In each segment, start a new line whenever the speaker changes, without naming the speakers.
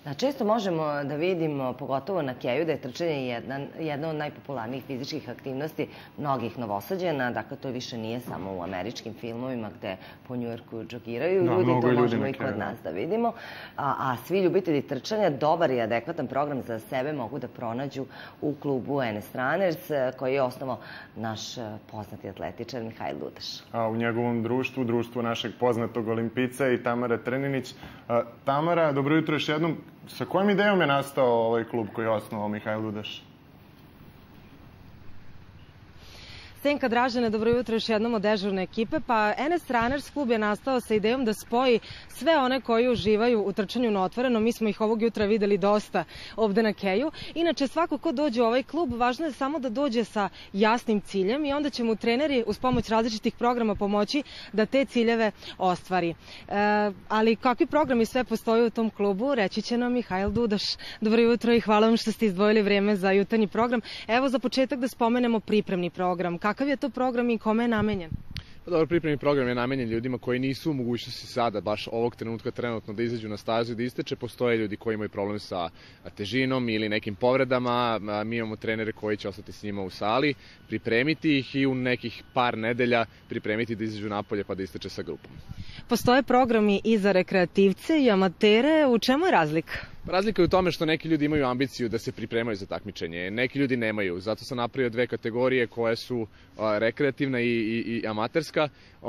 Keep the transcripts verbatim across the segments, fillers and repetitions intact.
Često možemo da vidimo, pogotovo na keju, da je trčanje jedna od najpopularnijih fizičkih aktivnosti mnogih Novosađana. Dakle, to više nije samo u američkim filmovima gde po Njujorku džogiraju ljudi, to možemo i kod nas da vidimo. A svi ljubitelji trčanja dobar i adekvatan program za sebe mogu da pronađu u klubu N S Runners, koji je osnovao naš poznati atletičar Mihajl Dudaš.
A u njegovom društvu, društvu našeg poznatog olimpica i Tamara Treninić. Tamara, dobro jutro još jednom. Sa kojom idejom je nastao ovaj klub koji je osnovao Mihajl Dudaš?
Senka Dražene, dobro jutro još jednom od dežurne ekipe. Pa N S Runners klub je nastao sa idejom da spoji sve one koji uživaju u trčanju na otvoreno. Mi smo ih ovog jutra videli dosta ovde na keju. Inače, svako ko dođe u ovaj klub, važno je samo da dođe sa jasnim ciljem i onda će mu treneri uz pomoć različitih programa pomoći da te ciljeve ostvari. Ali kakvi programi sve postoje u tom klubu, reći će nam Mihajl Dudaš. Dobro jutro i hvala vam što ste izdvojili vreme za jutarnji program. Evo za početak da spomenemo pripremni program. Kakav je to program i kome je namenjen?
Dobro, pripremni program je namenjen ljudima koji nisu u mogućnosti sada, baš ovog trenutka trenutno, da izađu na stazu i da isteče. Postoje ljudi koji imaju problem sa težinom ili nekim povredama. Mi imamo trenere koji će ostati s njima u sali, pripremiti ih i u nekih par nedelja pripremiti da izađu napolje pa da isteče sa grupom.
Postoje programi i za rekreativce i amatere. U čemu je razlika?
Razlika je u tome što neki ljudi imaju ambiciju da se pripremaju za takmičenje, neki ljudi nemaju. Zato sam napravio dve kategorije koje su rekreativna i amaterska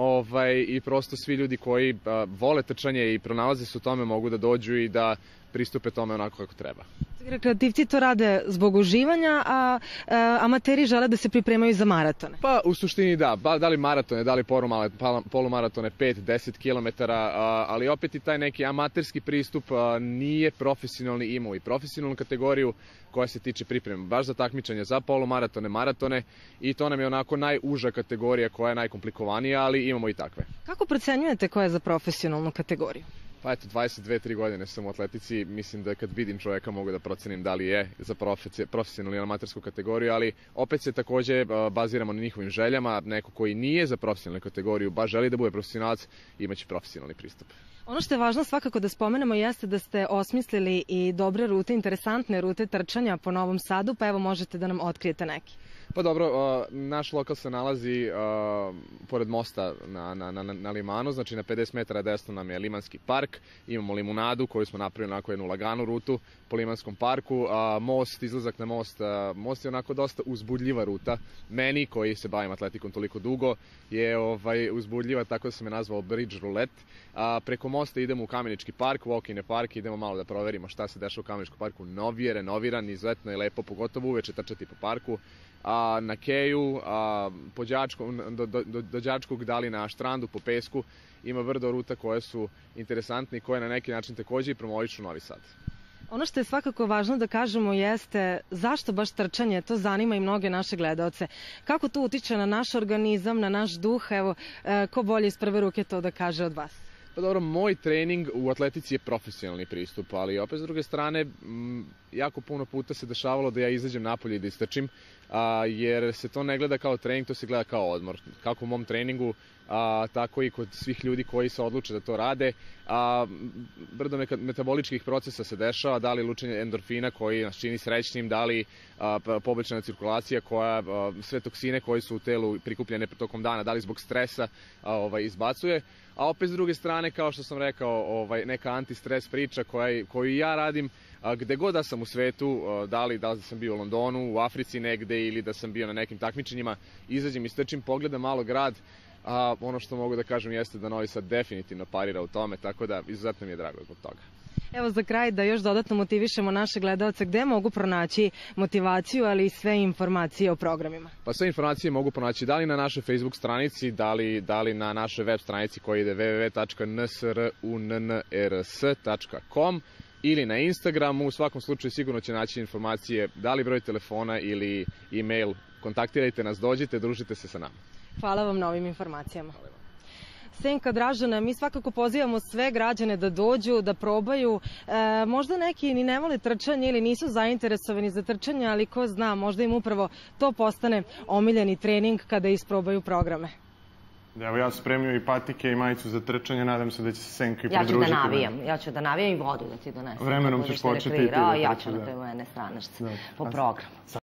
i prosto svi ljudi koji vole trčanje i pronalaze se u tome mogu da dođu i da pristupe tome onako kako treba.
Rekreativci to rade zbog uživanja, a amateri žele da se pripremaju za maratone.
Pa u suštini da, da li maratone, da li polumaratone, pet do deset kilometara, ali opet i taj neki amaterski pristup nije profesionalni, imao i profesionalnu kategoriju koja se tiče pripreme baš za takmičanje, za polumaratone, maratone i to nam je onako najuža kategorija koja je najkomplikovanija, ali imamo i takve.
Kako procenjujete koja je za profesionalnu kategoriju?
Pa eto, dvadeset dve tri godine sam u atletici, mislim da kad vidim čoveka mogu da procenim da li je za profesionalnu ili amatersku kategoriju, ali opet se takođe baziramo na njihovim željama. Neko koji nije za profesionalnu kategoriju, baš želi da bude profesionalac, imaće profesionalni pristup.
Ono što je važno svakako da spomenemo jeste da ste osmislili i dobre rute, interesantne rute trčanja po Novom Sadu, pa evo možete da nam otkrijete neki.
Pa dobro, naš lokal se nalazi pored mosta na Limanu, znači na pedeset metara desno nam je Limanski park, imamo limunadu koju smo napravili onako jednu laganu rutu po Limanskom parku, most, izlazak na most, most je onako dosta uzbudljiva ruta, meni koji se bavim atletikom toliko dugo je uzbudljiva, tako da sam je nazvao Bridge Roulette. Preko mosta idemo u Kamenički park, Walk-in park, idemo malo da proverimo šta se dešava u Kameničkom parku, novi je, renoviran, izuzetno je lepo, pogotovo uveče trčati po parku. Na keju, do Đačkog, da li na štrandu, po pesku, ima vrdo ruta koje su interesantne i koje na neki način takođe i promovišu Novi Sad.
Ono što je svakako važno da kažemo jeste zašto baš trčanje, to zanima i mnoge naše gledaoce. Kako to utiče na naš organizam, na naš duh, evo, ko bolje iz prve ruke to da kaže od vas?
Pa dobro, moj trening u atletici je profesionalni pristup, ali opet s druge strane, jako puno puta se dešavalo da ja izađem napolje i da istrčim, jer se to ne gleda kao trening, to se gleda kao odmor. Kako u mom treningu, tako i kod svih ljudi koji se odluče da to rade. Brdo metaboličkih procesa se dešava, da li lučenje endorfina koji nas čini srećnim, da li poboljšana cirkulacija, sve toksine koji su u telu prikupljene tokom dana, da li zbog stresa izbacuje. A opet s druge strane, kao što sam rekao, neka antistres priča koju ja radim, gde god da sam u svetu, da li da sam bio u Londonu, u Africi negde ili da sam bio na nekim takmičenjima, izađem i strčim, pogledam malo grad, a ono što mogu da kažem jeste da Novi Sad definitivno parira u tome, tako da izuzetno mi je drago zbog toga.
Evo za kraj da još dodatno motivišemo naše gledaoce, gde mogu pronaći motivaciju, ali i sve informacije o programima?
Pa sve informacije mogu pronaći da li na našoj Facebook stranici, da li na našoj web stranici koja ide w w w tačka n s r u n n r s tačka com ili na Instagramu. U svakom slučaju sigurno će naći informacije, da li broj telefona ili e-mail. Kontaktirajte nas, dođite, družite se sa nama.
Hvala vam na ovim informacijama. Senka Dražana, mi svakako pozivamo sve građane da dođu, da probaju. Možda neki ni ne vole trčanje ili nisu zainteresovani za trčanje, ali ko zna, možda im upravo to postane omiljeni trening kada isprobaju programe.
Evo, ja spremio i patike i majicu za trčanje, nadam se da će se Senka i
Ja ću
pridružiti.
da navijam, ja ću da navijam i vodu da ti donesem.
Vremenom ćeš početi i ti da
Ja ću
trčiš,
na
da.
toj mene stranačce
Da.
po programu.